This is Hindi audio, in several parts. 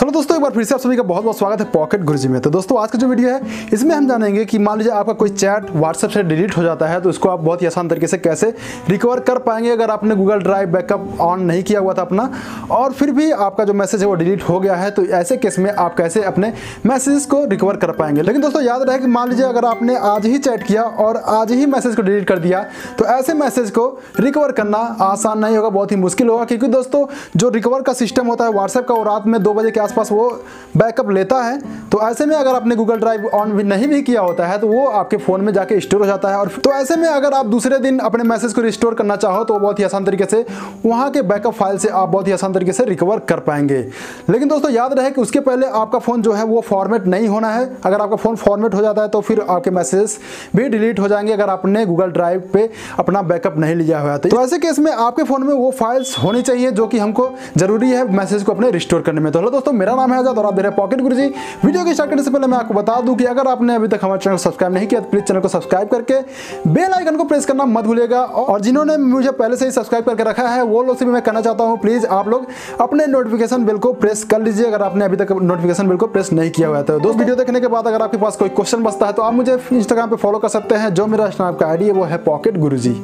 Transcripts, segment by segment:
चलो दोस्तों, एक बार फिर से आप सभी का बहुत बहुत स्वागत है पॉकेट गुरुजी में। तो दोस्तों, आज का जो वीडियो है इसमें हम जानेंगे कि मान लीजिए आपका कोई चैट व्हाट्सएप से डिलीट हो जाता है तो उसको आप बहुत ही आसान तरीके से कैसे रिकवर कर पाएंगे अगर आपने गूगल ड्राइव बैकअप ऑन नहीं किया हुआ था अपना, और फिर भी आपका जो मैसेज है वो डिलीट हो गया है। तो ऐसे केस में आप कैसे अपने मैसेज को रिकवर कर पाएंगे। लेकिन दोस्तों याद रहे कि मान लीजिए अगर आपने आज ही चैट किया और आज ही मैसेज को डिलीट कर दिया तो ऐसे मैसेज को रिकवर करना आसान नहीं होगा, बहुत ही मुश्किल होगा। क्योंकि दोस्तों जो रिकवर का सिस्टम होता है व्हाट्सएप का, वो रात में 2 बजे के आसपास वो बैकअप लेता है। तो ऐसे में अगर आपने गूगल ड्राइव ऑन भी नहीं भी किया होता है तो वो आपके फ़ोन में जाके स्टोर हो जाता है। और तो ऐसे में अगर आप दूसरे दिन अपने मैसेज को रिस्टोर करना चाहो तो बहुत ही आसान तरीके से वहाँ के बैकअप फाइल से आप बहुत ही आसान तरीके से रिकवर कर पाएंगे। लेकिन दोस्तों याद रहे कि उसके पहले आपका फ़ोन जो है वो फॉर्मेट नहीं होना है। अगर आपका फ़ोन फॉर्मेट हो जाता है तो फिर आपके मैसेज भी डिलीट हो जाएंगे अगर आपने गूगल ड्राइव पे अपना बैकअप नहीं लिया हुआ है। तो ऐसे केस में आपके फ़ोन में वो फाइल्स होनी चाहिए जो कि हमको जरूरी है मैसेज को अपने रिस्टोर करने में। तो हेलो दोस्तों, मेरा नाम है आजाद और आप देख रहे हैं पॉकेट गुरुजी। वीडियो की स्टार्ट करने से पहले मैं आपको बता दूं कि अगर आपने अभी तक हमारे चैनल को सब्सक्राइब नहीं किया तो प्लीज चैनल को सब्सक्राइब करके बेल आइकन को प्रेस करना मत भूलिएगा। और जिन्होंने मुझे पहले से ही सब्सक्राइब करके रखा है वो लोग से भी मैं कहना चाहता हूं, प्लीज आप लोग अपने नोटिफिकेशन बेल को प्रेस कर लीजिए अगर आपने अभी तक नोटिफिकेशन बेल को प्रेस नहीं किया हुआ है। तो दोस्त, वीडियो देखने के बाद अगर आपके पास कोई क्वेश्चन बचता है तो आप मुझे इंस्टाग्राम पे फॉलो कर सकते हैं। जो मेरा इंस्टाग्राम का आईडी है वो है पॉकेट गुरुजी।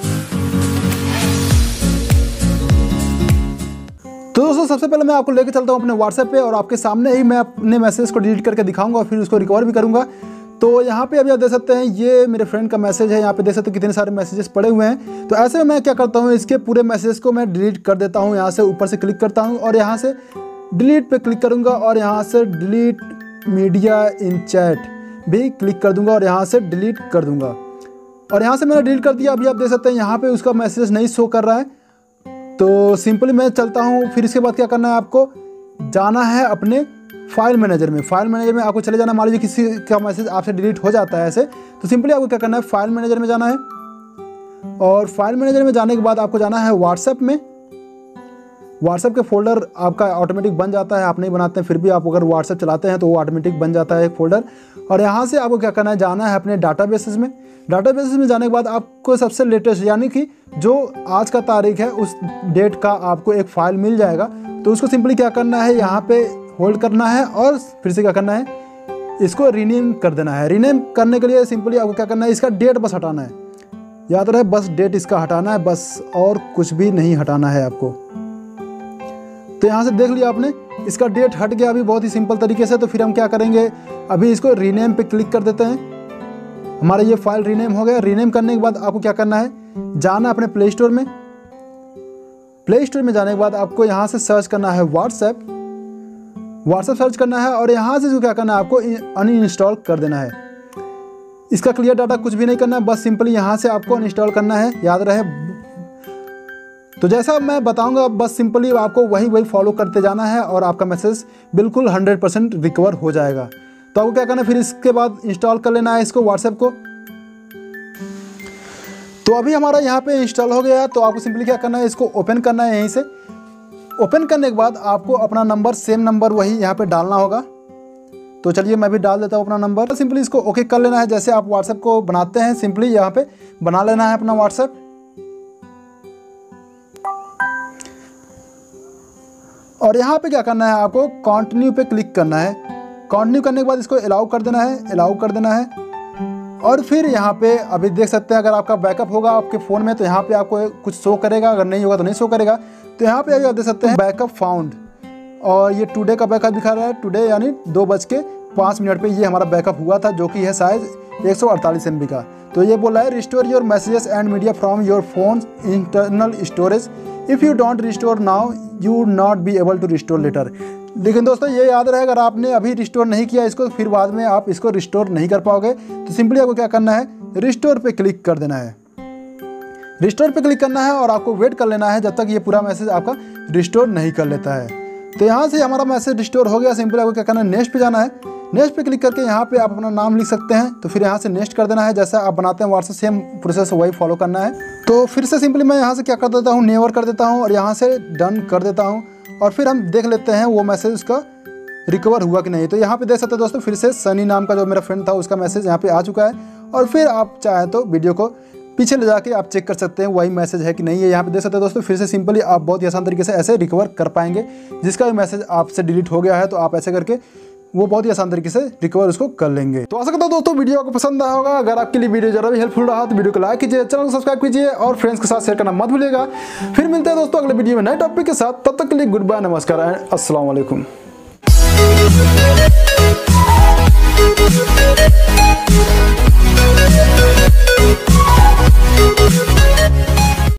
तो दोस्तों सबसे पहले मैं आपको लेके चलता हूँ अपने व्हाट्सएप पे और आपके सामने ही मैं अपने मैसेज को डिलीट करके दिखाऊंगा और फिर उसको रिकवर भी करूंगा। तो यहाँ पे अभी आप देख सकते हैं ये मेरे फ्रेंड का मैसेज है। यहाँ पे देख सकते हैं कितने सारे मैसेजेस पड़े हुए हैं। तो ऐसे में मैं क्या करता हूँ, इसके पूरे मैसेज को मैं डिलीट कर देता हूँ। यहाँ से ऊपर से क्लिक करता हूँ और यहाँ से डिलीट पे क्लिक करूँगा और यहाँ से डिलीट मीडिया इन चैट भी क्लिक कर दूँगा और यहाँ से डिलीट कर दूँगा। और यहाँ से मैंने डिलीट कर दिया। अभी आप देख सकते हैं यहाँ पर उसका मैसेज नहीं शो कर रहा है। तो सिंपली मैं चलता हूँ। फिर इसके बाद क्या करना है, आपको जाना है अपने फाइल मैनेजर में। फाइल मैनेजर में आपको चले जाना। मान लीजिए किसी का मैसेज आपसे डिलीट हो जाता है ऐसे, तो सिंपली आपको क्या करना है, फाइल मैनेजर में जाना है। और फाइल मैनेजर में जाने के बाद आपको जाना है व्हाट्सएप में। व्हाट्सएप के फोल्डर आपका ऑटोमेटिक बन जाता है, आप नहीं बनाते हैं फिर भी आप अगर व्हाट्सएप चलाते हैं तो वो ऑटोमेटिक बन जाता है एक फोल्डर। और यहाँ से आपको क्या करना है, जाना है अपने डाटाबेसेस में। डाटाबेसेस में जाने के बाद आपको सबसे लेटेस्ट यानी कि जो आज का तारीख है उस डेट का आपको एक फ़ाइल मिल जाएगा। तो उसको सिंपली क्या करना है, यहाँ पे होल्ड करना है और फिर से क्या करना है, इसको रीनेम कर देना है। रीनेम करने के लिए सिंपली आपको क्या करना है, इसका डेट बस हटाना है। याद रहे बस डेट इसका हटाना है बस, और कुछ भी नहीं हटाना है आपको। तो यहाँ से देख लिया आपने, इसका डेट हट गया अभी बहुत ही सिंपल तरीके से। तो फिर हम क्या करेंगे, अभी इसको रीनेम पे क्लिक कर देते हैं। हमारा ये फाइल रीनेम हो गया। रीनेम करने के बाद आपको क्या करना है, जाना अपने प्ले स्टोर में। प्ले स्टोर में जाने के बाद आपको यहाँ से सर्च करना है व्हाट्सएप सर्च करना है और यहाँ से जो क्या करना है, आपको अनइंस्टॉल कर देना है। इसका क्लियर डाटा कुछ भी नहीं करना है, बस सिंपली यहाँ से आपको अनइंस्टॉल करना है। याद रहे तो जैसा मैं बताऊंगा बस सिंपली आपको वही फॉलो करते जाना है और आपका मैसेज बिल्कुल 100% रिकवर हो जाएगा। तो आपको क्या करना है, फिर इसके बाद इंस्टॉल कर लेना है इसको, व्हाट्सएप को। तो अभी हमारा यहाँ पे इंस्टॉल हो गया है। तो आपको सिंपली क्या करना है, इसको ओपन करना है। यहीं से ओपन करने के बाद आपको अपना नंबर, सेम नंबर वही यहाँ पे डालना होगा। तो चलिए मैं भी डाल देता हूँ अपना नंबर। सिंपली इसको ओके कर लेना है, जैसे आप व्हाट्सएप को बनाते हैं सिंपली यहाँ पे बना लेना है अपना व्हाट्सएप। और यहाँ पे क्या करना है, आपको कंटिन्यू पे क्लिक करना है। कंटिन्यू करने के बाद इसको अलाउ कर देना है। और फिर यहाँ पे अभी देख सकते हैं अगर आपका बैकअप होगा आपके फ़ोन में तो यहाँ पे आपको कुछ शो करेगा, अगर नहीं होगा तो नहीं शो करेगा। तो यहाँ पे अभी आप देख सकते हैं बैकअप फाउंड, और ये टुडे का बैकअप दिखा रहा है। टुडे यानी 2:05 पे ये हमारा बैकअप हुआ था, जो कि है साइज 148 MB का। तो ये बोला है restore your messages and media from your phone internal storage. If you don't restore now you would not be able to restore later. लेकिन दोस्तों ये याद रहे, अगर आपने अभी रिस्टोर नहीं किया इसको फिर बाद में आप इसको रिस्टोर नहीं कर पाओगे। तो सिंपली आपको क्या करना है, रिस्टोर पे क्लिक कर देना है। रिस्टोर पे क्लिक करना है और आपको वेट कर लेना है जब तक ये पूरा मैसेज आपका रिस्टोर नहीं कर लेता है। तो यहाँ से हमारा मैसेज रिस्टोर हो गया। सिंपली आपको क्या करना है, नेक्स्ट पे जाना है। नेक्स्ट पे क्लिक करके यहाँ पे आप अपना नाम लिख सकते हैं। तो फिर यहाँ से नेक्स्ट कर देना है, जैसा आप बनाते हैं व्हाट्सएप सेम प्रोसेस वही फॉलो करना है। तो फिर से सिंपली मैं यहाँ से क्या कर देता हूँ, नेवर कर देता हूँ और यहाँ से डन कर देता हूँ। और फिर हम देख लेते हैं वो मैसेज उसका रिकवर हुआ कि नहीं। तो यहाँ पे देख सकते हैं दोस्तों, फिर से सनी नाम का जो मेरा फ्रेंड था उसका मैसेज यहाँ पे आ चुका है। और फिर आप चाहें तो वीडियो को पीछे ले जाके आप चेक कर सकते हैं वही मैसेज है कि नहीं है। यहाँ पे देख सकते हैं दोस्तों, फिर से सिंपली आप बहुत ही आसान तरीके से ऐसे रिकवर कर पाएंगे। जिसका भी मैसेज आपसे डिलीट हो गया है तो आप ऐसे करके वो बहुत ही आसान तरीके से रिकवर उसको कर लेंगे। तो आशा करता हूं दोस्तों वीडियो आपको पसंद आया होगा। अगर आपके लिए वीडियो जरा भी हेल्पफुल रहा तो वीडियो को लाइक कीजिए, चैनल को सब्सक्राइब कीजिए और फ्रेंड्स के साथ शेयर करना मत भूलिएगा। फिर मिलते हैं दोस्तों अगले वीडियो में नए टॉपिक के साथ। तब तक के लिए गुड बाय, नमस्कार एंड अस्सलाम वालेकुम।